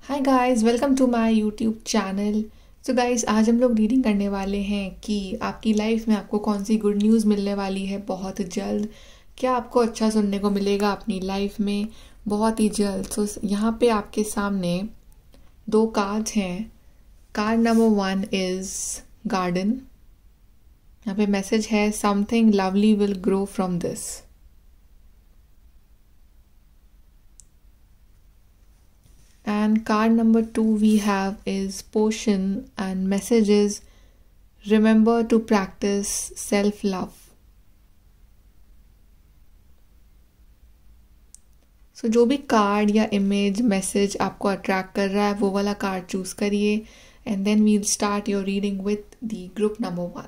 Hi guys, welcome to my YouTube channel. So guys, आज हम लोग रीडिंग करने वाले हैं कि आपकी लाइफ में आपको कौन सी गुड न्यूज़ मिलने वाली है बहुत जल्द। क्या आपको अच्छा सुनने को मिलेगा अपनी लाइफ में बहुत ही जल्द। सो यहाँ पे आपके सामने दो कार्ड्स हैं। Card number 1 is garden. यहाँ पे मैसेज है something lovely will grow from this. And card number 2 we have is potion, and message is remember to practice self love. So जो भी कार्ड या इमेज मैसेज आपको attract कर रहा है वो वाला कार्ड चूज करिए and then we'll start your reading with the group number 1।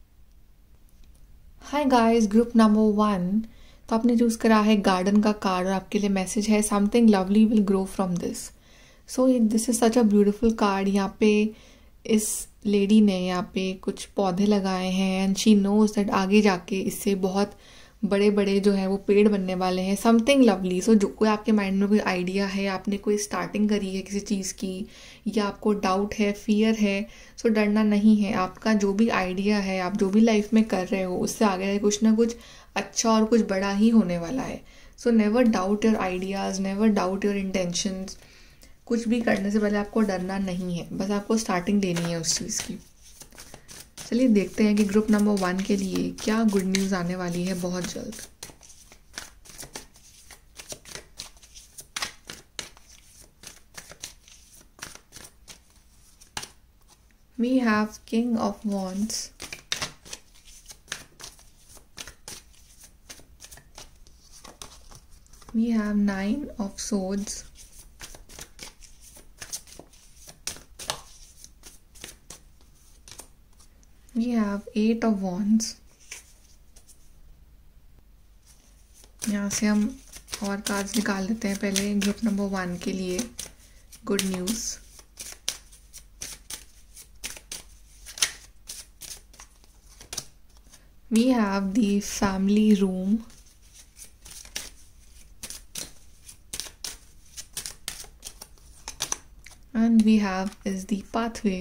Hi guys, group number 1 तो आपने चूज करा है गार्डन का कार्ड और आपके लिए मैसेज है something lovely will grow from this. So this is such a beautiful card. यहाँ पे इस लेडी ने यहाँ पे कुछ पौधे लगाए हैं एंड शी नोज दैट आगे जाके इससे बहुत बड़े बड़े जो है वो पेड़ बनने वाले हैं। Something lovely. सो जो कोई आपके माइंड में कोई आइडिया है, आपने कोई स्टार्टिंग करी है किसी चीज़ की, या आपको डाउट है, फियर है, सो डरना नहीं है। आपका जो भी आइडिया है, आप जो भी लाइफ में कर रहे हो, उससे आगे कुछ ना कुछ अच्छा और कुछ बड़ा ही होने वाला है। So never doubt your ideas, never doubt your intentions. कुछ भी करने से पहले आपको डरना नहीं है, बस आपको स्टार्टिंग देनी है उस चीज़ की। चलिए देखते हैं कि ग्रुप नंबर 1 के लिए क्या गुड न्यूज़ आने वाली है बहुत जल्द। We have king of wands, we have 9 of swords, we have 8 of wands। यहाँ से हम और कार्ड्स निकाल लेते हैं पहले ग्रुप नंबर 1 के लिए good news. we have the family room, and we have is the pathway।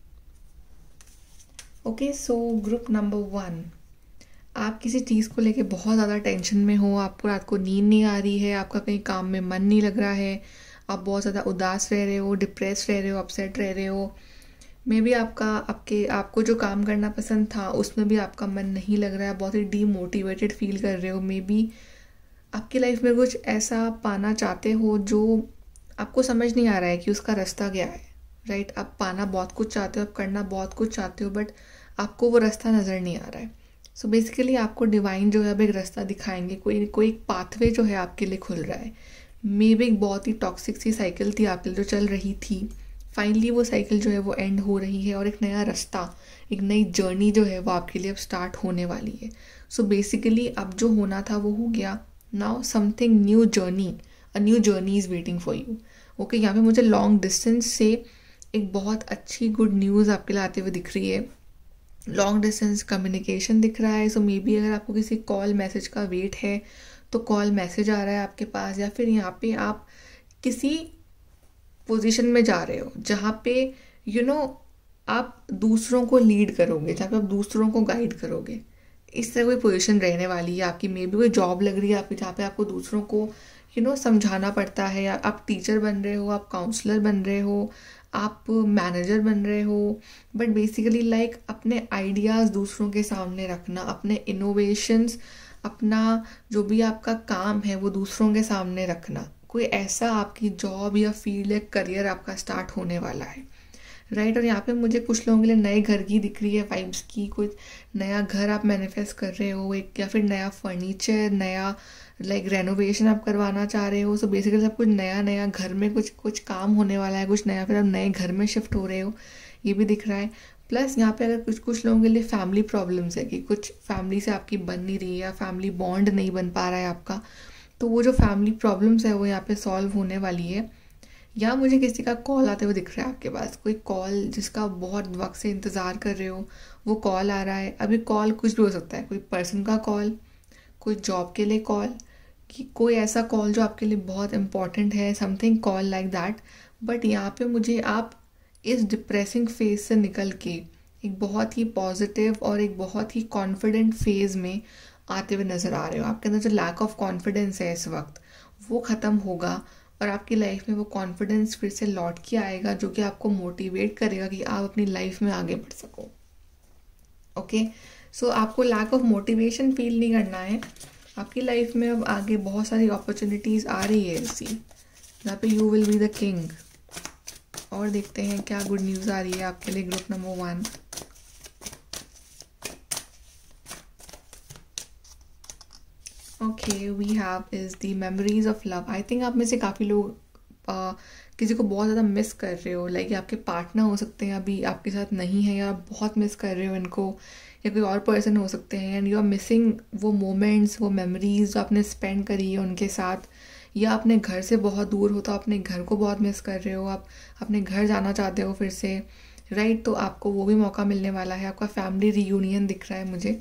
Okay, so group number 1, आप किसी चीज़ को लेके बहुत ज़्यादा टेंशन में हो, आपको रात को नींद नहीं आ रही है, आपका कहीं काम में मन नहीं लग रहा है, आप बहुत ज़्यादा उदास रह रहे हो, डिप्रेस रह रहे हो, अपसेट रह रहे हो। मे बी आपको जो काम करना पसंद था उसमें भी आपका मन नहीं लग रहा है, बहुत ही डीमोटिवेटेड फील कर रहे हो। मे बी आपकी लाइफ में कुछ ऐसा पाना चाहते हो जो आपको समझ नहीं आ रहा है कि उसका रास्ता क्या है। राइट, आप पाना बहुत कुछ चाहते हो, आप करना बहुत कुछ चाहते हो, बट आपको वो रास्ता नज़र नहीं आ रहा है। सो बेसिकली आपको डिवाइन जो है अब एक रास्ता दिखाएंगे, कोई एक पाथवे जो है आपके लिए खुल रहा है। मे बी एक बहुत ही टॉक्सिक सी साइकिल थी आपके लिए जो चल रही थी, फाइनली वो साइकिल जो है वो एंड हो रही है और एक नया रास्ता, एक नई जर्नी जो है वो आपके लिए अब स्टार्ट होने वाली है। सो बेसिकली अब जो होना था वो हो गया। Now something new journey, a new journey is waiting for you. Okay, यहाँ पे मुझे लॉन्ग डिस्टेंस से एक बहुत अच्छी गुड न्यूज़ आपके लिए आते हुए दिख रही है। लॉन्ग डिस्टेंस कम्युनिकेशन दिख रहा है। सो मे बी अगर आपको किसी कॉल मैसेज का वेट है तो कॉल मैसेज आ रहा है आपके पास, या फिर यहाँ पे आप किसी पोजीशन में जा रहे हो जहाँ पे आप दूसरों को लीड करोगे, जहाँ पे आप दूसरों को गाइड करोगे। इस तरह कोई पोजीशन रहने वाली है आपकी। मे बी कोई जॉब लग रही है आपकी जहाँ पे आपको दूसरों को समझाना पड़ता है, या आप टीचर बन रहे हो, आप काउंसलर बन रहे हो, आप मैनेजर बन रहे हो, बट बेसिकली लाइक अपने आइडियाज़ दूसरों के सामने रखना, अपने इनोवेशंस, अपना जो भी आपका काम है वो दूसरों के सामने रखना। कोई ऐसा आपकी जॉब या फील्ड या करियर आपका स्टार्ट होने वाला है। राइट, और यहाँ पे मुझे कुछ लोगों के लिए नए घर की दिख रही है वाइब्स की। कुछ नया घर आप मैनिफेस्ट कर रहे हो, एक या फिर नया फर्नीचर, नया लाइक रेनोवेशन आप करवाना चाह रहे हो। सो बेसिकली सब कुछ नया नया घर में कुछ काम होने वाला है, कुछ नया, फिर आप नए घर में शिफ्ट हो रहे हो, ये भी दिख रहा है। प्लस यहाँ पे अगर कुछ लोगों के लिए फैमिली प्रॉब्लम्स है कि कुछ फैमिली से आपकी बन नहीं रही है या फैमिली बॉन्ड नहीं बन पा रहा है आपका, तो वो जो फैमिली प्रॉब्लम्स है वो यहाँ पे सॉल्व होने वाली है। या मुझे किसी का कॉल आते हुए दिख रहा है आपके पास, कोई कॉल जिसका बहुत वक्त से इंतज़ार कर रहे हो, वो कॉल आ रहा है। अभी कॉल कुछ भी हो सकता है, कोई पर्सन का कॉल, कोई जॉब के लिए कॉल, कि कोई ऐसा कॉल जो आपके लिए बहुत इंपॉर्टेंट है, something call like that, but यहाँ पे मुझे आप इस डिप्रेसिंग फेज से निकल के एक बहुत ही पॉजिटिव और एक बहुत ही कॉन्फिडेंट फेज में आते हुए नज़र आ रहे हो। आपके अंदर जो लैक ऑफ कॉन्फिडेंस है इस वक्त, वो ख़त्म होगा और आपकी लाइफ में वो कॉन्फिडेंस फिर से लौट के आएगा, जो कि आपको मोटिवेट करेगा कि आप अपनी लाइफ में आगे बढ़ सको। ओके, सो आपको लैक ऑफ मोटिवेशन फील नहीं करना है। आपकी लाइफ में अब आगे बहुत सारी अपॉर्चुनिटीज़ आ रही है ऐसी, जहाँ पे you will be the king. और देखते हैं क्या गुड न्यूज़ आ रही है आपके लिए group number 1। Okay, we have is the memories of love. I think आप में से काफ़ी लोग किसी को बहुत ज़्यादा मिस कर रहे हो। लाइक आपके पार्टनर हो सकते हैं अभी आपके साथ नहीं है, या आप बहुत मिस कर रहे हो इनको, या कोई और पर्सन हो सकते हैं एंड यू आर मिसिंग वो मोमेंट्स, वो मेमोरीज जो आपने स्पेंड करी है उनके साथ। या अपने घर से बहुत दूर हो तो अपने घर को बहुत मिस कर रहे हो, आप अपने घर जाना चाहते हो फिर से, राइट। तो आपको वो भी मौका मिलने वाला है। आपका फैमिली रियूनियन दिख रहा है मुझे।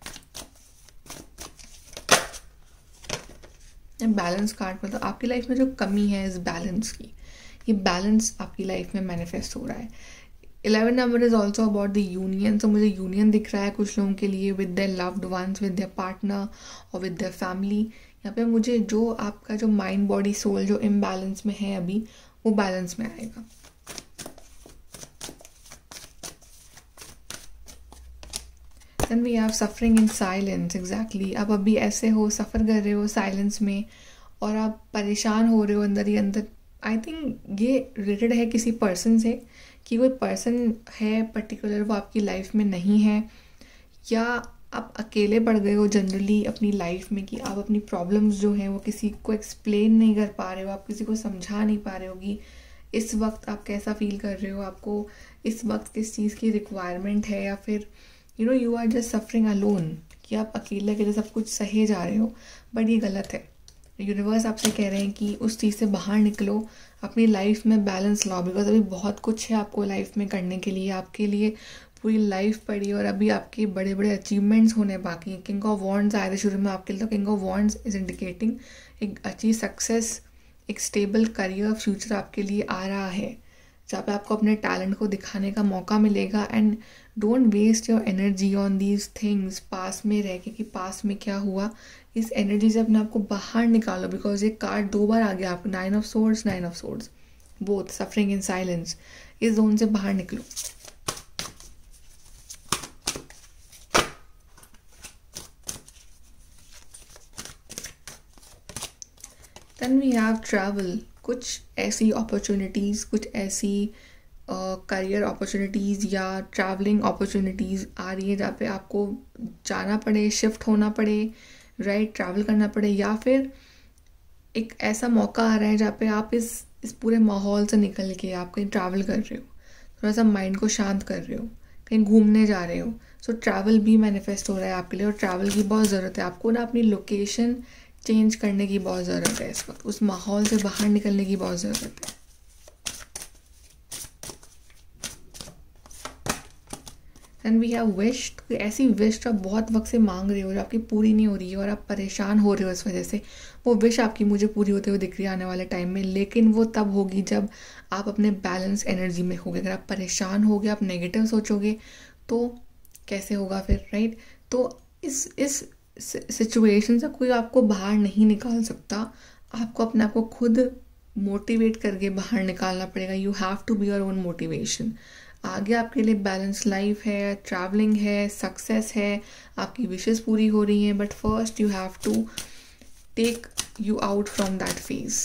बैलेंस कार्ड मतलब आपकी लाइफ में जो कमी है इस बैलेंस की, ये बैलेंस आपकी लाइफ में मैनिफेस्ट हो रहा है। 11 number is also about the union. तो मुझे यूनियन दिख रहा है कुछ लोगों के लिए with their loved ones, with their partner और विद देयर फैमिली। यहाँ पे मुझे जो आपका जो माइंड बॉडी सोल जो इम्बैलेंस में है अभी, वो बैलेंस में आएगा। Then we have suffering in silence. Exactly, आप अभी ऐसे हो, सफ़र कर रहे हो साइलेंस में और आप परेशान हो रहे हो अंदर ही अंदर। आई थिंक ये रिलेटेड है किसी पर्सन से, कि कोई पर्सन है पर्टिकुलर वो आपकी लाइफ में नहीं है, या आप अकेले पड़ गए हो जनरली अपनी लाइफ में, कि आप अपनी प्रॉब्लम्स जो हैं वो किसी को एक्सप्लेन नहीं कर पा रहे हो, आप किसी को समझा नहीं पा रहे हो कि इस वक्त आप कैसा फील कर रहे हो, आपको इस वक्त किस चीज़ की रिक्वायरमेंट है, या फिर you are just suffering alone, कि आप अकेले अकेले सब कुछ सहे जा रहे हो। बट ये गलत है। यूनिवर्स आपसे कह रहे हैं कि उस चीज़ से बाहर निकलो, अपनी लाइफ में बैलेंस लाओ, बिकॉज अभी बहुत कुछ है आपको लाइफ में करने के लिए। आपके लिए पूरी लाइफ पड़ी और अभी आपके बड़े बड़े अचीवमेंट्स होने बाकी हैं। किंग ऑफ वॉन्ड्स आए थे शुरू में आपके लिए, तो king of wands is indicating एक अच्छी सक्सेस, एक स्टेबल करियर फ्यूचर आपके लिए आ रहा है, जहाँ पे आपको अपने टैलेंट को दिखाने का मौका मिलेगा। And don't waste your energy on these things, पास में रह के कि पास में क्या हुआ। इस एनर्जी से अपने आप को बाहर निकालो, बिकॉज ये कार्ड 2 बार आ गया आपको, 9 of swords, both suffering in silence. इस जोन से बाहर निकलो। Then we have travel. कुछ ऐसी अपॉर्चुनिटीज़, कुछ ऐसी करियर अपॉर्चुनिटीज़ या ट्रैवलिंग अपॉर्चुनिटीज़ आ रही है जहाँ पे आपको जाना पड़े, शिफ्ट होना पड़े, राइट, ट्रैवल करना पड़े, या फिर एक ऐसा मौका आ रहा है जहाँ पे आप इस पूरे माहौल से निकल के आप कहीं ट्रैवल कर रहे हो, थोड़ा सा माइंड को शांत कर रहे हो, कहीं घूमने जा रहे हो। सो ट्रैवल भी मैनिफेस्ट हो रहा है आपके लिए, और ट्रैवल की बहुत ज़रूरत है आपको ना। अपनी लोकेशन चेंज करने की बहुत ज़रूरत है इस वक्त, उस माहौल से बाहर निकलने की बहुत ज़रूरत है। And we have wish. ऐसी विश जो आप बहुत वक्त से मांग रहे हो, जो आपकी पूरी नहीं हो रही है और आप परेशान हो रहे हो इस वजह से, वो विश आपकी मुझे पूरी होते हुए दिख रही है आने वाले टाइम में। लेकिन वो तब होगी जब आप अपने बैलेंस एनर्जी में होगे। अगर आप परेशान होगे, आप नेगेटिव सोचोगे, तो कैसे होगा फिर, राइट। तो इस सिचुएशन से कोई आपको बाहर नहीं निकाल सकता। आपको अपने आप को खुद मोटिवेट करके बाहर निकालना पड़ेगा। You have to be your own motivation. आगे आपके लिए बैलेंस लाइफ है, ट्रैवलिंग है, सक्सेस है, आपकी विशेस पूरी हो रही हैं, but first you have to take you out from that phase.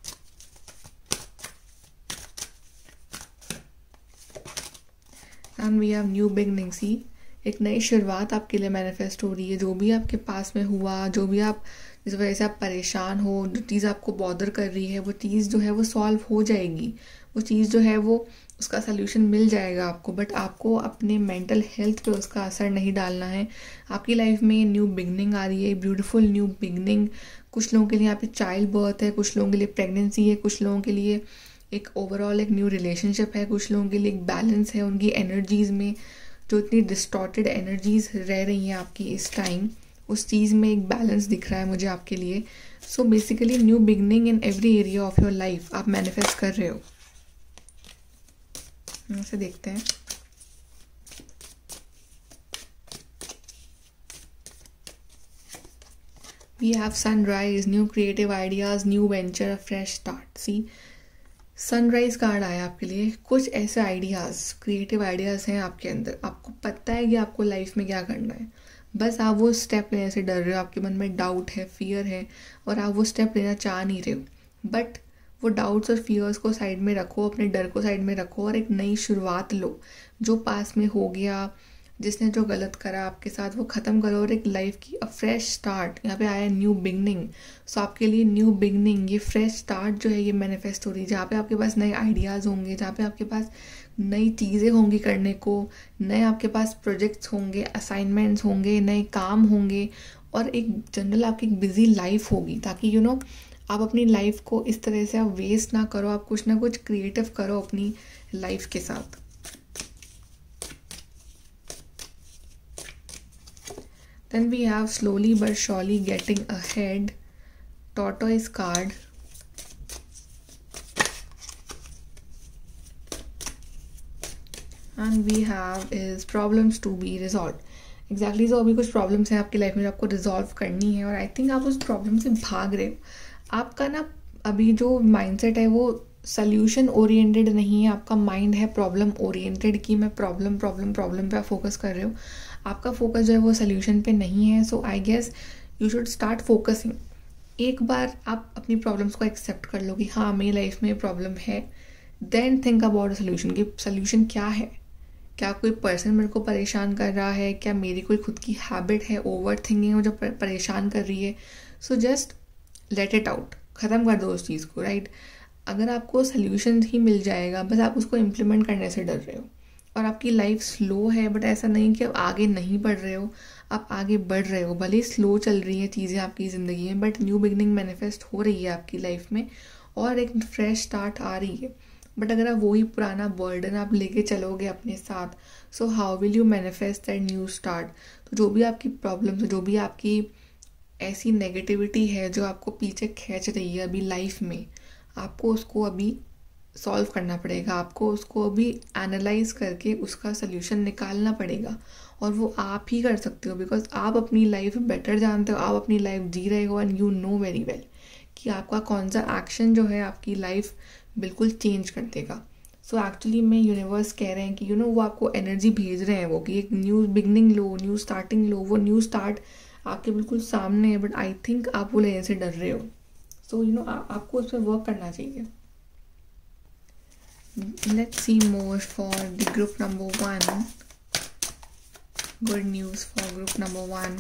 And we have new beginning. See, एक नई शुरुआत आपके लिए मैनिफेस्ट हो रही है। जो भी आपके पास में हुआ, जो भी आप जिस वजह से आप परेशान हो, जो चीज़ आपको बॉदर कर रही है, वो चीज़ जो है वो सॉल्व हो जाएगी। वो चीज़ जो है वो उसका सल्यूशन मिल जाएगा आपको, बट आपको अपने मेंटल हेल्थ पे उसका असर नहीं डालना है। आपकी लाइफ में न्यू बिगनिंग आ रही है, ब्यूटीफुल न्यू बिगनिंग। कुछ लोगों के लिए यहाँ पे चाइल्ड बर्थ है, कुछ लोगों के लिए प्रेगनेंसी है, कुछ लोगों के लिए एक ओवरऑल एक न्यू रिलेशनशिप है, कुछ लोगों के लिए एक बैलेंस है उनकी एनर्जीज़ में। जो इतनी डिस्टॉर्टेड एनर्जीज रह रही हैं आपकी इस टाइम, उस चीज़ में एक बैलेंस दिख रहा है मुझे आपके लिए। So basically new beginning in every area of your life आप मैनिफेस्ट कर रहे हो। इसे देखते हैं। We have sunrise, new creative ideas, new venture, a fresh start. See, sunrise card आया आपके लिए। कुछ ऐसे आइडियाज़, क्रिएटिव आइडियाज़ हैं आपके अंदर, आपको पता है कि आपको लाइफ में क्या करना है, बस आप वो स्टेप लेने से डर रहे हो, आपके मन में डाउट है, फियर है, और आप वो स्टेप लेना चाह नहीं रहे हो। बट वो डाउट्स और फियर्स को साइड में रखो, अपने डर को साइड में रखो और एक नई शुरुआत लो। जो पास में हो गया, जिसने जो गलत करा आपके साथ, वो ख़त्म करो और एक लाइफ की फ्रेश स्टार्ट। यहाँ पे आया न्यू बिगनिंग। सो आपके लिए न्यू बिगनिंग, ये फ्रेश स्टार्ट जो है, ये मैनिफेस्ट हो रही है, जहाँ पे आपके पास नए आइडियाज़ होंगे, जहाँ पे आपके पास नई चीज़ें होंगी करने को, नए आपके पास प्रोजेक्ट्स होंगे, असाइनमेंट्स होंगे, नए काम होंगे, और एक जनरल आपकी एक बिजी लाइफ होगी, ताकि आप अपनी लाइफ को इस तरह से आप वेस्ट ना करो, आप कुछ ना कुछ क्रिएटिव करो अपनी लाइफ के साथ। Then we have slowly but surely getting ahead, tortoise card. And we have is problems to be resolved. Exactly, so अभी कुछ प्रॉब्लम्स हैं आपकी लाइफ में जो आपको रिजॉल्व करनी है, और आई थिंक आप उस प्रॉब्लम से भाग रहे हो। आपका ना अभी जो माइंडसेट है वो सल्यूशन ओरिएंटेड नहीं है, आपका माइंड है प्रॉब्लम ओरिएंटेड, कि मैं प्रॉब्लम प्रॉब्लम प्रॉब्लम पे आप फोकस कर रहे हो। आपका फोकस जो है वो सल्यूशन पे नहीं है। So I guess you should start focusing. एक बार आप अपनी प्रॉब्लम्स को एक्सेप्ट कर लो कि हाँ मेरी लाइफ में प्रॉब्लम है, देन थिंक अबाउट सोल्यूशन कि सोल्यूशन क्या है। क्या कोई पर्सन मेरे को परेशान कर रहा है, क्या मेरी कोई खुद की हैबिट है ओवर थिंकिंग जो परेशान कर रही है। So just let it out, ख़त्म कर दो उस चीज़ को, राइट। अगर आपको सोल्यूशन ही मिल जाएगा, बस आप उसको इम्प्लीमेंट करने से डर रहे हो, और आपकी लाइफ स्लो है, बट ऐसा नहीं कि आप आगे नहीं बढ़ रहे हो, आप आगे बढ़ रहे हो। भले ही स्लो चल रही है चीज़ें आपकी ज़िंदगी में, बट न्यू बिगनिंग मैनिफेस्ट हो रही है आपकी लाइफ में, और एक फ्रेश स्टार्ट आ रही है। बट अगर आप वही पुराना बर्डन आप लेके चलोगे अपने साथ, so how will you manifest that new start. तो जो भी आपकी प्रॉब्लम्स, जो भी आपकी ऐसी नेगेटिविटी है जो आपको पीछे खींच रही है अभी लाइफ में, आपको उसको अभी सॉल्व करना पड़ेगा, आपको उसको अभी एनालाइज करके उसका सल्यूशन निकालना पड़ेगा। और वो आप ही कर सकते हो, बिकॉज आप अपनी लाइफ बेटर जानते हो, आप अपनी लाइफ जी रहे हो, and you know very well कि आपका कौन सा एक्शन जो है आपकी लाइफ बिल्कुल चेंज कर देगा। सो एक्चुअली में यूनिवर्स कह रहे हैं कि वो आपको एनर्जी भेज रहे हैं, वो कि एक न्यू बिगनिंग लो, न्यू स्टार्टिंग लो। वो न्यू स्टार्ट आपके बिल्कुल सामने है, बट आई थिंक आप वो लेने से डर रहे हो। सो आपको उस पर वर्क करना चाहिए। Let's see more for the group number 1. Good news for group number 1.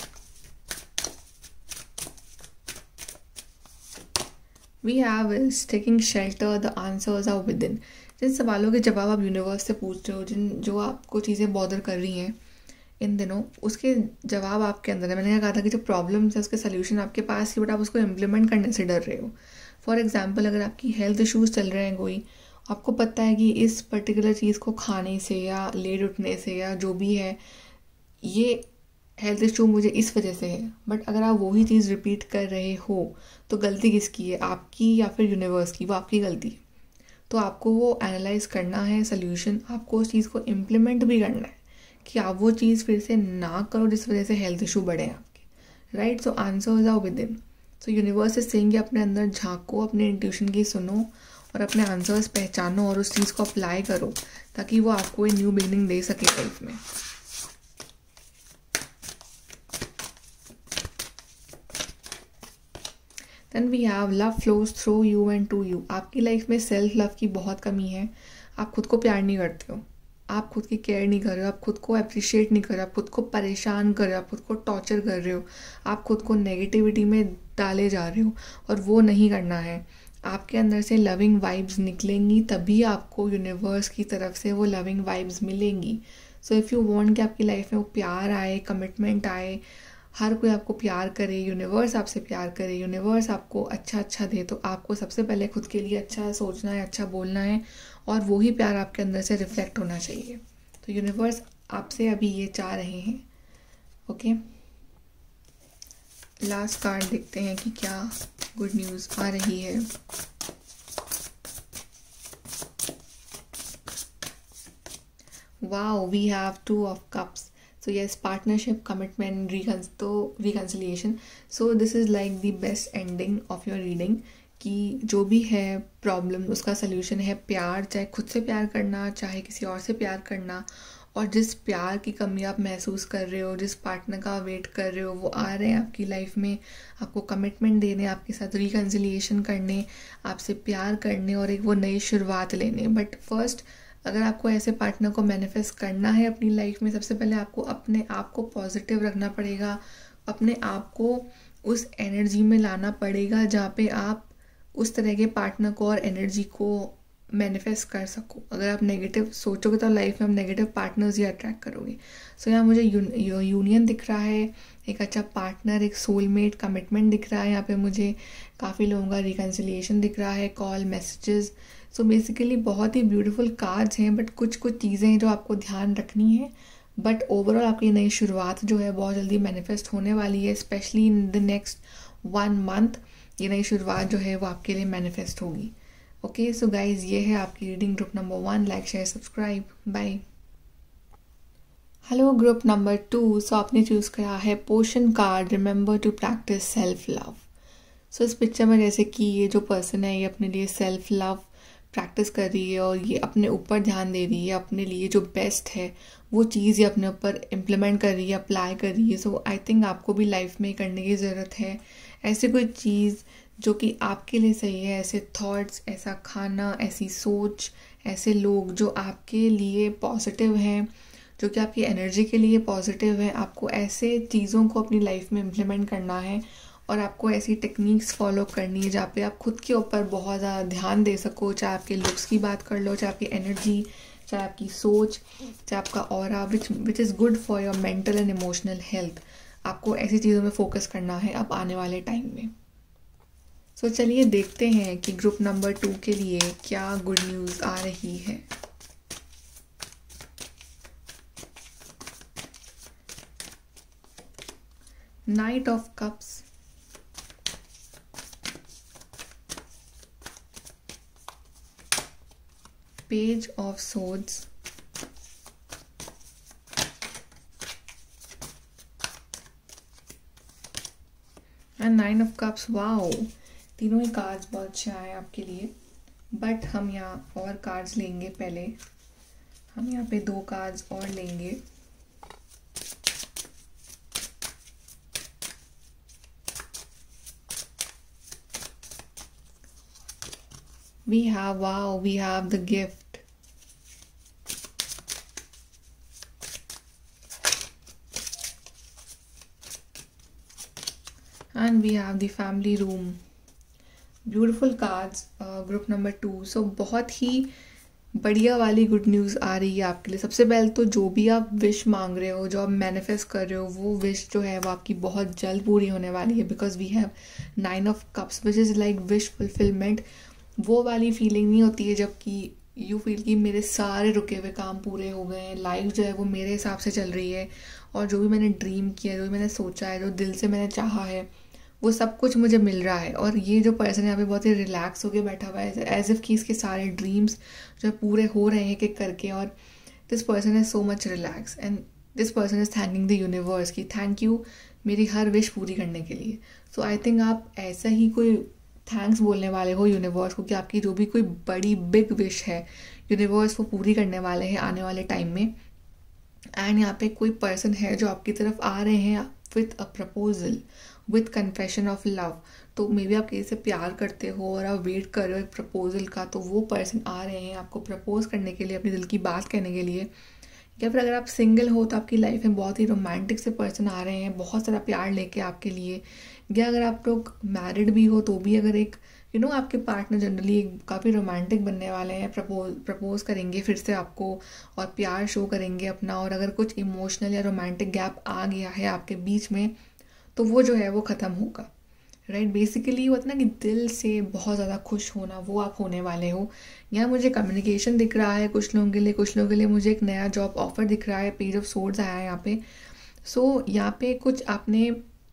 We have is taking shelter, the answers are within. जिन सवालों के जवाब आप यूनिवर्स से पूछ रहे हो, जो आपको चीज़ें बॉदर कर रही हैं इन दिनों, उसके जवाब आपके अंदर है। मैंने कहा था कि जो प्रॉब्लम्स है उसके सल्यूशन आपके पास ही, बट आप उसको इम्प्लीमेंट करने से डर रहे हो। फॉर एग्जाम्पल, अगर आपकी हेल्थ इश्यूज़ चल रहे हैं कोई, आपको पता है कि इस पर्टिकुलर चीज़ को खाने से या लेट उठने से या जो भी है, ये हेल्थ इशू मुझे इस वजह से है, बट अगर आप वही चीज़ रिपीट कर रहे हो तो गलती किसकी है, आपकी या फिर यूनिवर्स की? वो आपकी गलती है। तो आपको वो एनालाइज करना है सल्यूशन, आपको उस चीज़ को इम्प्लीमेंट भी करना है कि आप वो चीज़ फिर से ना करो जिस वजह से हेल्थ इशू बढ़े आपके, right. So answers are within. So universe is saying कि अपने अंदर झांको, अपने इंट्यूशन की सुनो और अपने आंसर्स पहचानो और उस चीज़ को अप्लाई करो, ताकि वो आपको एक न्यू बिगनिंग दे सके लाइफ में। Then we have love flows through you and to you. आपकी लाइफ में सेल्फ लव की बहुत कमी है। आप खुद को प्यार नहीं करते हो, आप खुद की केयर नहीं कर रहे हो, आप खुद को अप्रिशिएट नहीं कर रहे हो, आप खुद को परेशान कर रहे हो, आप खुद को टॉर्चर कर रहे हो, आप खुद को नेगेटिविटी में डाले जा रहे हो, और वो नहीं करना है। आपके अंदर से लविंग वाइब्स निकलेंगी, तभी आपको यूनिवर्स की तरफ से वो लविंग वाइब्स मिलेंगी। सो इफ़ यू वांट कि आपकी लाइफ में वो प्यार आए, कमिटमेंट आए, हर कोई आपको प्यार करे, यूनिवर्स आपसे प्यार करे, यूनिवर्स आपको अच्छा दे, तो आपको सबसे पहले खुद के लिए अच्छा सोचना है, अच्छा बोलना है, और वही प्यार आपके अंदर से रिफ्लेक्ट होना चाहिए। तो यूनिवर्स आपसे अभी ये चाह रहे हैं। ओके, लास्ट कार्ड देखते हैं कि क्या गुड न्यूज़ आ रही है। Wow, we have two of cups. So yes, partnership, commitment, reconciliation. So this is like the best ending of your reading, कि जो भी है प्रॉब्लम उसका सल्यूशन है प्यार, चाहे खुद से प्यार करना चाहे किसी और से प्यार करना। और जिस प्यार की कमी आप महसूस कर रहे हो, जिस पार्टनर का वेट कर रहे हो, वो आ रहे हैं आपकी लाइफ में, आपको कमिटमेंट देने, आपके साथ रिकन्सिलिएशन करने, आपसे प्यार करने और एक वो नई शुरुआत लेने। बट फर्स्ट, अगर आपको ऐसे पार्टनर को मैनिफेस्ट करना है अपनी लाइफ में, सबसे पहले आपको अपने आप को पॉजिटिव रखना पड़ेगा, अपने आप को उस एनर्जी में लाना पड़ेगा जहाँ पे आप उस तरह के पार्टनर को और एनर्जी को मैनिफेस्ट कर सको। अगर आप नेगेटिव सोचोगे तो लाइफ में आप नेगेटिव पार्टनर्स ही अट्रैक्ट करोगे। सो यहाँ मुझे यूनियन दिख रहा है, एक अच्छा पार्टनर, एक सोलमेट, कमिटमेंट दिख रहा है। यहाँ पे मुझे काफ़ी लोगों का रिकन्सिलिएशन दिख रहा है, कॉल, मैसेजेस। सो बेसिकली बहुत ही ब्यूटीफुल कार्ड्स हैं, बट कुछ कुछ चीज़ें हैं जो आपको ध्यान रखनी है। बट ओवरऑल आपकी नई शुरुआत जो है बहुत जल्दी मैनिफेस्ट होने वाली है, specially in the next 1 month. ये नई शुरुआत जो है वो आपके लिए मैनिफेस्ट होगी। ओके, सो गाइज, ये है आपकी reading group number 1। Like, share, subscribe, bye. Hello group number 2। So आपने चूज़ करा है potion card, remember to practise self love. So इस पिक्चर में जैसे कि ये जो पर्सन है ये अपने लिए सेल्फ लव प्रैक्टिस कर रही है और ये अपने ऊपर ध्यान दे रही है, अपने लिए जो बेस्ट है वो चीज़ ये अपने ऊपर इम्प्लीमेंट कर रही है, अप्लाई कर रही है। सो आई थिंक आपको भी लाइफ में करने की ज़रूरत है ऐसी कोई चीज़ जो कि आपके लिए सही है, ऐसे थॉट्स, ऐसा खाना, ऐसी सोच, ऐसे लोग जो आपके लिए पॉजिटिव हैं, जो कि आपकी एनर्जी के लिए पॉजिटिव है। आपको ऐसे चीज़ों को अपनी लाइफ में इम्प्लीमेंट करना है और आपको ऐसी टेक्निक्स फॉलो करनी है जहाँ पे आप खुद के ऊपर बहुत ज़्यादा ध्यान दे सको। चाहे आपके लुक्स की बात कर लो, चाहे आपकी एनर्जी, चाहे आपकी सोच, चाहे आपका aura, which is good for your mental and emotional health. आपको ऐसी चीज़ों में फोकस करना है अब आने वाले टाइम में। सो चलिए देखते हैं कि ग्रुप नंबर 2 के लिए क्या गुड न्यूज़ आ रही है। Knight of cups, page of swords, and 9 of cups. Wow, तीनों ही कार्ड्स बहुत अच्छे आए आपके लिए। बट हम यहाँ और कार्ड्स लेंगे। पहले हम यहाँ पे 2 कार्ड्स और लेंगे। We have, wow, we have the gift. And we have the family room. Beautiful cards, group number 2. So बहुत ही बढ़िया वाली गुड न्यूज़ आ रही है आपके लिए। सबसे पहले तो जो भी आप विश मांग रहे हो, जो आप मैनिफेस्ट कर रहे हो, वो विश जो है वो आपकी बहुत जल्द पूरी होने वाली है। Because we have 9 of cups which is like wish fulfilment. वो वाली फीलिंग नहीं होती है जबकि यू फील कि मेरे सारे रुके हुए काम पूरे हो गए हैं, लाइफ जो है वो मेरे हिसाब से चल रही है, और जो भी मैंने ड्रीम किया, जो भी मैंने सोचा है, जो दिल से मैंने चाहा है, वो सब कुछ मुझे मिल रहा है। और ये जो पर्सन यहाँ पे बहुत ही रिलैक्स होकर बैठा हुआ है, एज इफ़ कि इसके सारे ड्रीम्स जो पूरे हो रहे हैं कि करके। और this person is so much relax and this person is thanking the universe कि थैंक यू मेरी हर विश पूरी करने के लिए। सो आई थिंक आप ऐसा ही कोई थैंक्स बोलने वाले हो यूनिवर्स को कि आपकी जो भी कोई बड़ी बिग विश है यूनिवर्स वो पूरी करने वाले हैं आने वाले टाइम में। एंड यहाँ पे कोई पर्सन है जो आपकी तरफ आ रहे हैं with a proposal, with confession of love. तो मे बी आप किसी से प्यार करते हो और आप वेट कर रहे हो एक प्रपोजल का, तो वो पर्सन आ रहे हैं आपको प्रपोज करने के लिए, अपने दिल की बात कहने के लिए। या फिर अगर आप सिंगल हो तो आपकी लाइफ में बहुत ही रोमांटिक से पर्सन आ रहे हैं बहुत सारा प्यार लेके आपके लिए। या अगर आप लोग मैरिड भी हो तो भी अगर एक आपके पार्टनर जनरली काफ़ी रोमांटिक बनने वाले हैं, प्रपोज करेंगे फिर से आपको और प्यार शो करेंगे अपना। और अगर कुछ इमोशनल या रोमांटिक गैप आ गया है आपके बीच में तो वो जो है वो ख़त्म होगा, राइट। बेसिकली होता ना कि दिल से बहुत ज़्यादा खुश होना, वो आप होने वाले हो। यहाँ मुझे कम्युनिकेशन दिख रहा है कुछ लोगों के लिए, कुछ लोगों के लिए मुझे एक नया जॉब ऑफर दिख रहा है, पेज ऑफ सोर्ड्स आया है यहाँ पे। सो यहाँ पे कुछ आपने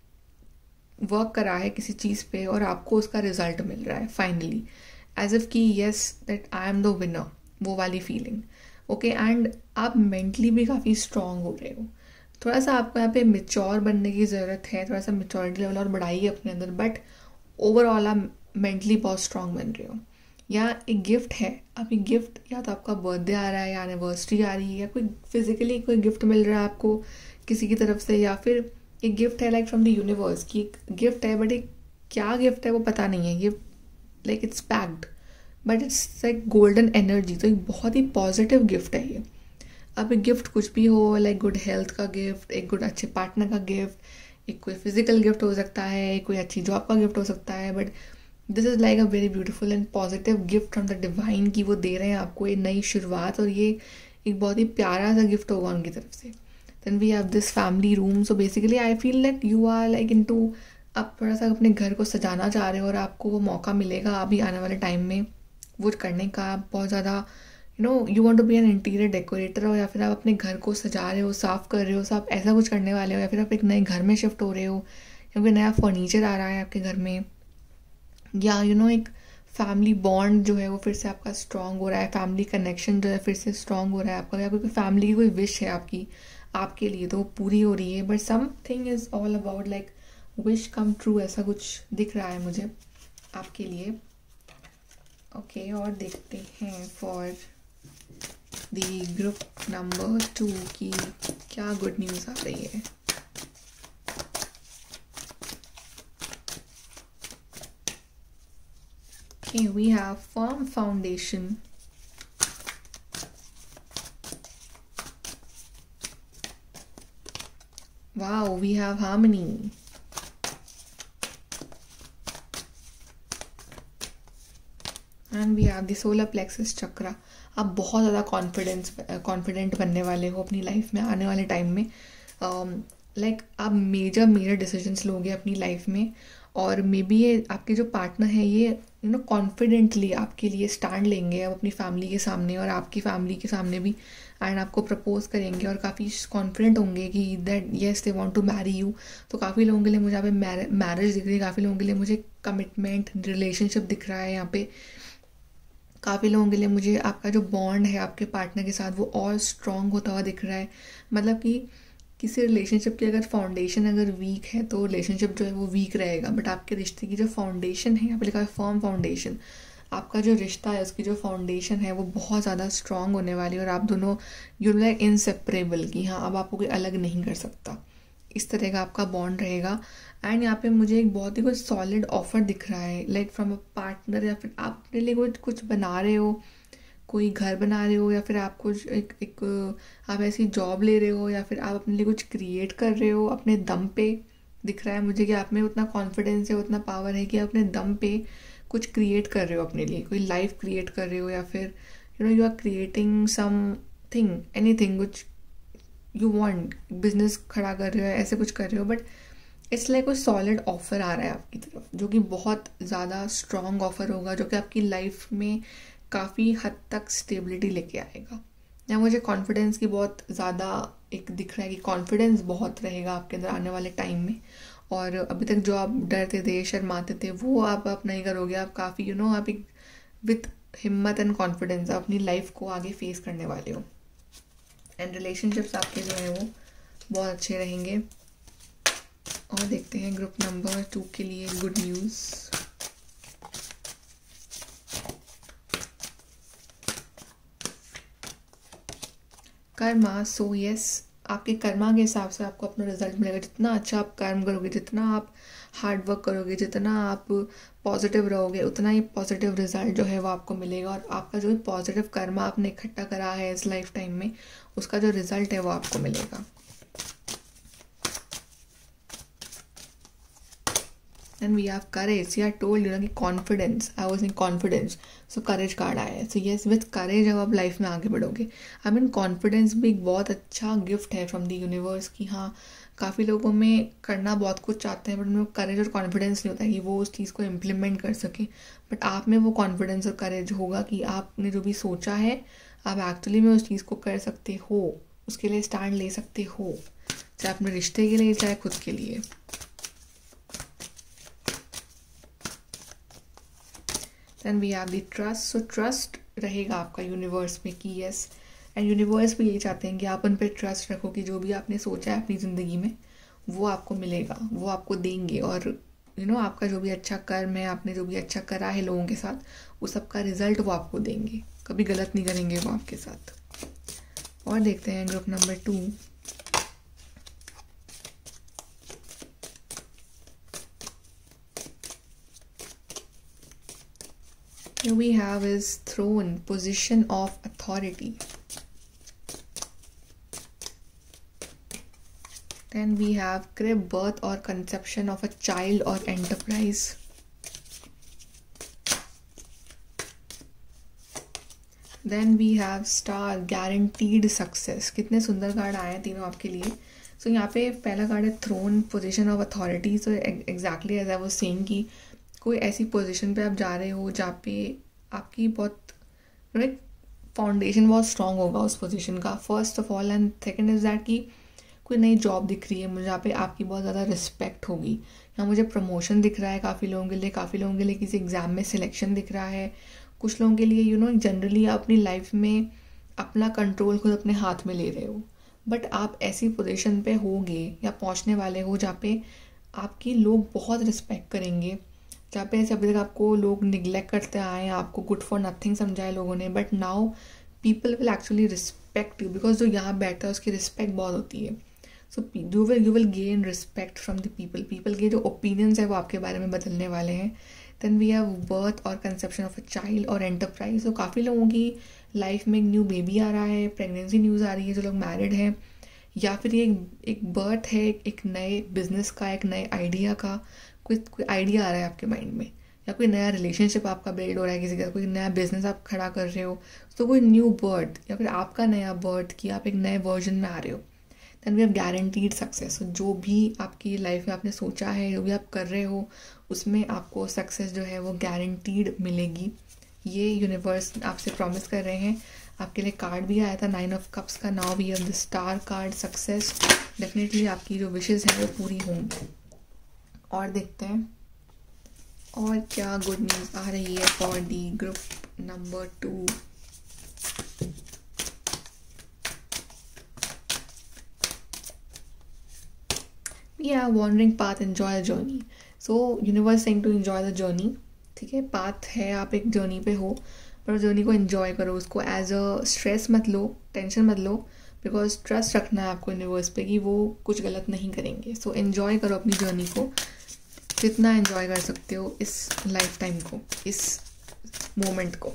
वर्क करा है किसी चीज़ पे और आपको उसका रिजल्ट मिल रहा है फाइनली, एज इफ कि yes that I am the winner, वो वाली फीलिंग। ओके एंड आप मेंटली भी काफ़ी स्ट्रांग हो रहे हो। थोड़ा सा आपको यहाँ पे मेच्योर बनने की ज़रूरत है, थोड़ा सा मेच्योरिटी लेवल और बढ़ाइए अपने अंदर, बट ओवरऑल आप मेंटली बहुत स्ट्रांग बन रहे हो। या एक गिफ्ट है, अभी गिफ्ट या तो आपका बर्थडे आ रहा है या एनिवर्सरी आ रही है या कोई फिजिकली कोई गिफ्ट मिल रहा है आपको किसी की तरफ से, या फिर एक गिफ्ट है लाइक फ्रॉम द यूनिवर्स की एक गिफ्ट है, बट एक क्या गिफ्ट है वो पता नहीं है, ये like it's packed but it's like golden energy, तो एक बहुत ही पॉजिटिव गिफ्ट है ये। अब एक गिफ्ट कुछ भी हो, लाइक गुड हेल्थ का गिफ्ट, एक गुड अच्छे पार्टनर का गिफ्ट, एक कोई फिजिकल गिफ्ट हो सकता है, कोई अच्छी जॉब का गिफ्ट हो सकता है, but this is like a very beautiful and positive gift from the divine की वो दे रहे हैं आपको ये नई शुरुआत, और ये एक बहुत ही प्यारा सा गिफ्ट होगा उनकी तरफ से। Then we have this family room, so basically I feel that you are like into, आप थोड़ा सा अपने घर को सजाना चाह रहे हो और आपको वो मौका मिलेगा अभी आने वाले टाइम में वो करने का। आप बहुत ज़्यादा you want to be an interior decorator हो, या फिर आप अपने घर को सजा रहे हो, साफ़ कर रहे हो, सब ऐसा कुछ करने वाले हो, या फिर आप एक नए घर में शिफ्ट हो रहे हो, या फिर नया फर्नीचर आ रहा है आपके घर में, या एक फैमिली बॉन्ड जो है वो फिर से आपका स्ट्रांग हो रहा है, फैमिली कनेक्शन जो है फिर से स्ट्रांग हो रहा है आपका, या कोई फैमिली की कोई विश है आपकी आपके लिए तो वो पूरी हो रही है, but something is all about like wish come true, ऐसा कुछ दिख रहा है मुझे आपके लिए। ओके और देखते हैं फॉर द ग्रुप नंबर 2 की क्या गुड न्यूज़ आ रही है। Okay, we have firm foundation. Wow, we have harmony. And we have the solar plexus chakra. आप बहुत ज़्यादा कॉन्फिडेंट बनने वाले हो अपनी लाइफ में आने वाले टाइम में। लाइक आप मेजर डिसीजंस लोगे अपनी लाइफ में, और मे बी ये आपके जो पार्टनर है ये कॉन्फिडेंटली आपके लिए स्टैंड लेंगे अब अपनी फैमिली के सामने और आपकी फैमिली के सामने भी, एंड आपको प्रपोज करेंगे और काफ़ी कॉन्फिडेंट होंगे कि that yes they want to marry you. तो काफ़ी लोगों के लिए मुझे यहाँ पे मैरिज दिख रही है, काफ़ी लोगों के लिए मुझे कमिटमेंट रिलेशनशिप दिख रहा है यहाँ पे, काफ़ी लोगों के लिए मुझे आपका जो बॉन्ड है आपके पार्टनर के साथ वो और स्ट्रॉन्ग होता हुआ दिख रहा है। मतलब कि किसी रिलेशनशिप की अगर फाउंडेशन अगर वीक है तो रिलेशनशिप जो है वो वीक रहेगा, बट आपके रिश्ते की जो फाउंडेशन है, यहाँ पे लिखा है फर्म फाउंडेशन, आपका जो रिश्ता है उसकी जो फाउंडेशन है वो बहुत ज़्यादा स्ट्रॉन्ग होने वाली है, और आप दोनों यू लाइक इनसेपरेबल कि हाँ अब आपको कोई अलग नहीं कर सकता, इस तरह का आपका बॉन्ड रहेगा। एंड यहाँ पे मुझे एक बहुत ही कुछ सॉलिड ऑफर दिख रहा है लाइक फ्रॉम अ पार्टनर, या फिर आप अपने लिए कुछ बना रहे हो, कोई घर बना रहे हो, या फिर आप कुछ एक आप ऐसी जॉब ले रहे हो, या फिर आप अपने लिए कुछ क्रिएट कर रहे हो अपने दम पे। दिख रहा है मुझे कि आप में उतना कॉन्फिडेंस है, उतना पावर है कि आप अपने दम पे कुछ क्रिएट कर रहे हो अपने लिए, कोई लाइफ क्रिएट कर रहे हो, या फिर you are creating something anything कुछ यू वांट, बिजनेस खड़ा कर रहे हो, ऐसे कुछ कर रहे हो, बट इट्स लाइक कोई सॉलिड ऑफर आ रहा है आपकी तरफ जो कि बहुत ज़्यादा स्ट्रॉन्ग ऑफर होगा, जो कि आपकी लाइफ में काफ़ी हद तक स्टेबिलिटी लेके आएगा। या मुझे कॉन्फिडेंस की बहुत ज़्यादा एक दिख रहा है कि कॉन्फिडेंस बहुत रहेगा आपके अंदर आने वाले टाइम में, और अभी तक जो आप डरते थे शर्माते थे वो आप नहीं करोगे, आप काफ़ी आप एक विथ हिम्मत एंड कॉन्फिडेंस अपनी लाइफ को आगे फेस करने वाले हो, एंड रिलेशनशिप्स आपके जो है वो बहुत अच्छे रहेंगे। और देखते हैं ग्रुप नंबर 2 के लिए good news. Karma, so yes आपके कर्मा के हिसाब से आपको अपना रिजल्ट मिलेगा। जितना अच्छा आप कर्म करोगे, जितना आप हार्ड वर्क करोगे, जितना आप पॉजिटिव रहोगे, उतना ही पॉजिटिव रिजल्ट जो है वो आपको मिलेगा, और आपका जो पॉजिटिव कर्मा आपने इकट्ठा करा है इस लाइफ टाइम में उसका जो रिजल्ट है वो आपको मिलेगा। And we have courage, see I told you ना कि confidence, I was in confidence, so courage card आया है। सो यस विथ करेज अब आप लाइफ में आगे बढ़ोगे। आई मीन कॉन्फिडेंस भी एक बहुत अच्छा गिफ्ट है फ्रॉम द यूनिवर्स की हाँ काफ़ी लोगों में करना बहुत कुछ चाहते हैं बट उनमें करेज और कॉन्फिडेंस नहीं होता है कि वो उस चीज़ को इम्प्लीमेंट कर सके, बट आप में वो कॉन्फिडेंस और करेज होगा कि आपने जो भी सोचा है आप एक्चुअली में उस चीज़ को कर सकते हो, उसके लिए स्टैंड ले सकते हो, चाहे अपने रिश्ते के लिए चाहे खुद के लिए। Then we have the trust, so trust रहेगा आपका यूनिवर्स में कि यस एंड यूनिवर्स भी यही चाहते हैं कि आप उन पर ट्रस्ट रखो कि जो भी आपने सोचा है अपनी ज़िंदगी में वो आपको मिलेगा, वो आपको देंगे। और आपका जो भी अच्छा कर्म है, आपने जो भी अच्छा करा है लोगों के साथ, वो सबका रिजल्ट वो आपको देंगे, कभी गलत नहीं करेंगे वो आपके साथ। और देखते हैं group number 2। Here we have is throne, position of authority. Then we have crib, birth or conception of a child or enterprise. Then we have star, guaranteed success. कितने सुंदर कार्ड आए हैं तीनों आपके लिए। सो यहाँ पे पहला कार्ड है throne, position of authority. So exactly as I was saying कि कोई ऐसी पोजीशन पे आप जा रहे हो जहाँ पे आपकी बहुत फाउंडेशन बहुत स्ट्रांग होगा उस पोजीशन का, first of all. And second is that कि कोई नई जॉब दिख रही है मुझे जहाँ पे आपकी बहुत ज़्यादा रिस्पेक्ट होगी। यहाँ मुझे प्रमोशन दिख रहा है काफ़ी लोगों के लिए, काफ़ी लोगों के लिए किसी एग्ज़ाम में सिलेक्शन दिख रहा है, कुछ लोगों के लिए जनरली आप अपनी लाइफ में अपना कंट्रोल खुद अपने हाथ में ले रहे हो। बट आप ऐसी पोजीशन पे होगे या पहुंचने वाले हो जहाँ पे आपकी लोग बहुत रिस्पेक्ट करेंगे, जहाँ पे ऐसे अभी तक आपको लोग निगलेक्ट करते आए हैं, आपको गुड फॉर नथिंग समझा है लोगों ने, but now people will actually respect you because जो यहाँ बैठता है उसकी रिस्पेक्ट बहुत होती है। So you will gain respect from the people के जो ओपिनियंस है वो आपके बारे में बदलने वाले हैं। देन वी हैव बर्थ और कंसेप्शन ऑफ अ चाइल्ड और एंटरप्राइज। तो काफ़ी लोगों की लाइफ में एक न्यू बेबी आ रहा है, प्रेगनेंसी न्यूज़ आ रही है जो लोग मैरिड हैं, या फिर ये एक बर्थ है एक नए बिजनेस का, एक नए आइडिया का, कोई आइडिया आ रहा है आपके माइंड में, या कोई नया रिलेशनशिप आपका बिल्ड हो रहा है किसी का, कोई नया बिजनेस आप खड़ा कर रहे हो। तो कोई न्यू बर्थ या फिर आपका नया बर्थ कि आप एक नए वर्जन में आ रहे हो। Then we have guaranteed success. जो भी आपकी लाइफ में आपने सोचा है, जो भी आप कर रहे हो, उसमें आपको सक्सेस जो है वो गारंटीड मिलेगी। ये यूनिवर्स आपसे प्रॉमिस कर रहे हैं। आपके लिए कार्ड भी आया था 9 ऑफ कप्स का। Now we have the star card, success. Definitely आपकी जो विशेज़ हैं वो पूरी होंगी। और देखते हैं और क्या गुड न्यूज़ आ रही है फॉर दी ग्रुप नंबर 2। या wandering path, enjoy journey. So universe saying to enjoy the journey. ठीक है, पाथ है, आप एक जर्नी पे हो, पर जर्नी को एन्जॉय करो, उसको एज अ स्ट्रेस मत लो, टेंशन मत लो, बिकॉज ट्रस्ट रखना है आपको यूनिवर्स पे कि वो कुछ गलत नहीं करेंगे। सो एन्जॉय करो अपनी जर्नी को, जितना एन्जॉय कर सकते हो इस लाइफ टाइम को, इस मोमेंट को।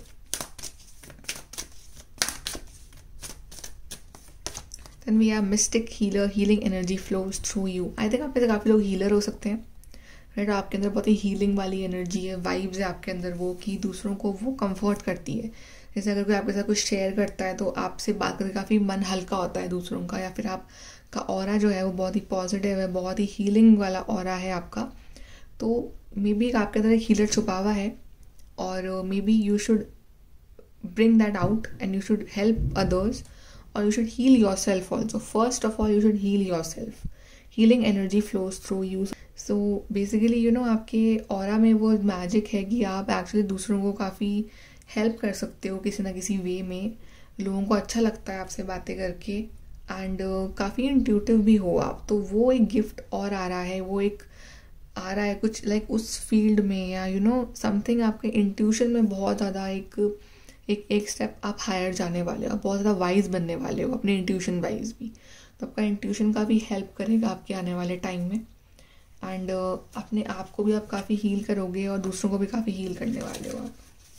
Then we have mystic, healer, healing energy flows through you. I think आप में से काफ़ी लोग हीलर हो सकते हैं, राइट। आपके अंदर बहुत ही हीलिंग वाली एनर्जी है, वाइब्स है आपके अंदर वो, कि दूसरों को वो कंफर्ट करती है। जैसे अगर कोई आपके साथ कुछ शेयर करता है तो आपसे बात करके काफ़ी मन हल्का होता है दूसरों का, या फिर आपका ऑरा जो है वो बहुत ही पॉजिटिव है, बहुत ही हीलिंग वाला ऑरा है आपका। तो मे बी आपके अंदर एक हीलर छुपा हुआ है, और maybe you should bring that out and you should help others, और you should heal yourself also. First of all you should heal yourself. Healing energy flows through you. So basically आपके aura में वो magic है कि आप actually दूसरों को काफ़ी हेल्प कर सकते हो किसी ना किसी वे में। लोगों को अच्छा लगता है आपसे बातें करके, एंड काफ़ी इंट्यूटिव भी हो आप। तो वो एक गिफ्ट और आ रहा है, वो एक आ रहा है कुछ लाइक उस फील्ड में, या समथिंग आपके इंट्यूशन में बहुत ज़्यादा एक स्टेप आप हायर जाने वाले हो, बहुत ज़्यादा वाइज बनने वाले हो, अपने इंट्यूशन वाइज भी। तो आपका इंट्यूशन काफ़ी हेल्प करेगा आपके आने वाले टाइम में, एंड अपने आप को भी आप काफ़ी हील करोगे और दूसरों को भी काफ़ी हील करने वाले हो आप।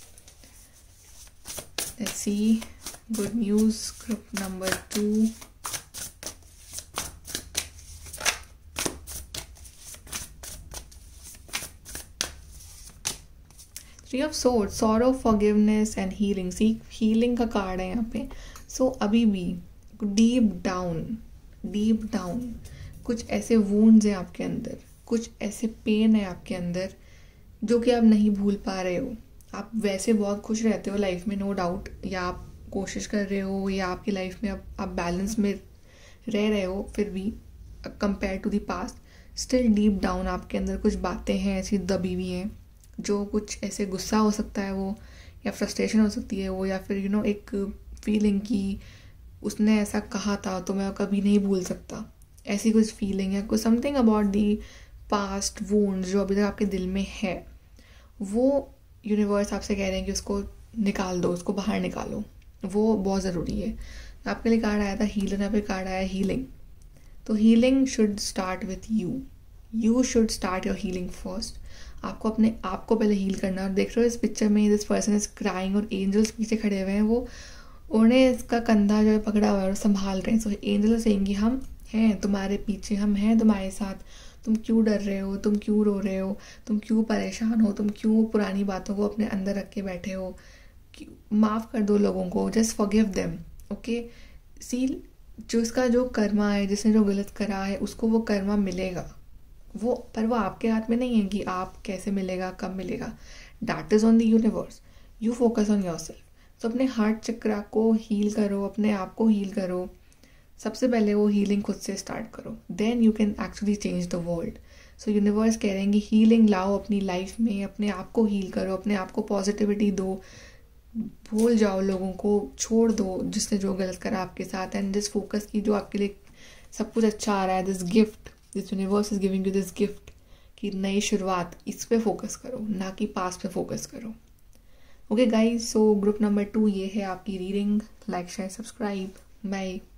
Let's see good news group number 2। Three of sword, sorrow, forgiveness and healing. See healing का कार्ड है यहाँ पे। सो अभी भी डीप डाउन कुछ ऐसे वूंड्स हैं आपके अंदर, कुछ ऐसे पेन है आपके अंदर जो कि आप नहीं भूल पा रहे हो। आप वैसे बहुत खुश रहते हो लाइफ में, नो डाउट, या आप कोशिश कर रहे हो, या आपकी लाइफ में आप बैलेंस में रह रहे हो, फिर भी compare to the past still deep down आपके अंदर कुछ बातें हैं ऐसी दबी हुई हैं, जो कुछ ऐसे गुस्सा हो सकता है वो, या फ्रस्ट्रेशन हो सकती है वो, या फिर एक फीलिंग की उसने ऐसा कहा था तो मैं कभी नहीं भूल सकता, ऐसी कुछ फीलिंग है, कुछ something about the past wounds जो अभी तक आपके दिल में है, वो यूनिवर्स आपसे कह रहे हैं कि उसको निकाल दो, उसको बाहर निकालो, वो बहुत ज़रूरी है। आपके लिए कार्ड आया था हीलर, यहाँ पे कार्ड आया हीलिंग। तो healing should start with you should start your healing first. आपको अपने आप को पहले हील करना। और देख रहे हो इस पिक्चर में दिस पर्सन इज क्राइंग और एंजल्स पीछे खड़े हुए हैं, वो उन्हें इसका कंधा जो है पकड़ा हुआ है और संभाल रहे हैं। सो एंजल सेइंग हम हैं तुम्हारे पीछे, हम हैं तुम्हारे साथ, तुम क्यों डर रहे हो, तुम क्यों रो रहे हो, तुम क्यों परेशान हो, तुम क्यों पुरानी बातों को अपने अंदर रख के बैठे हो, माफ़ कर दो लोगों को, just forgive them. Okay, see जो इसका जो कर्मा है, जिसने जो गलत करा है उसको वो कर्मा मिलेगा, वो पर वो आपके हाथ में नहीं है कि आप कैसे मिलेगा, कब मिलेगा। That is on the universe. You focus on yourself. तो अपने हार्ट चक्रा को हील करो, अपने आप को हील करो। सबसे पहले वो हीलिंग खुद से स्टार्ट करो, then you can actually change the world. So universe कह रहे हैं कि हीलिंग लाओ अपनी लाइफ में, अपने आप को हील करो, अपने आप को पॉजिटिविटी दो, भूल जाओ लोगों को, छोड़ दो जिसने जो गलत करा आपके साथ, एंड दिस फोकस की जो आपके लिए सब कुछ अच्छा आ रहा है, this gift, this universe is giving you this gift कि नई शुरुआत, इस पे फोकस करो, ना कि पास्ट पे फोकस करो। Okay guys, so group number 2 ये है आपकी reading. Like share subscribe, bye.